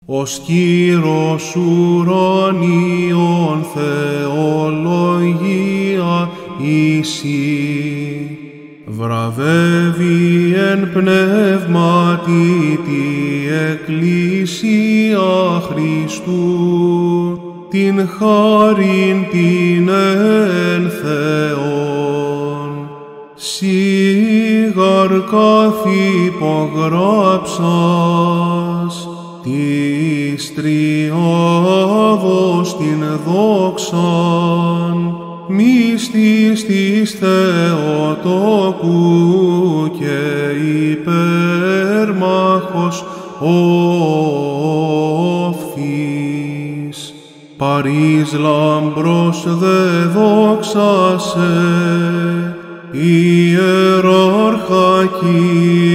ως Κύρος ουρανίων θεολογία εσύ, βραβεύει εν πνεύματι τη Εκκλησία Χριστού, την χάριν την εν Θεόν. Σίγαρ καθυπογράψας της Τριάδος την δόξαν, μύστης της Θεοτόκου και υπέρμαχος οφθής. Παρείς λάμπρος δε δόξασε, ιεράρχα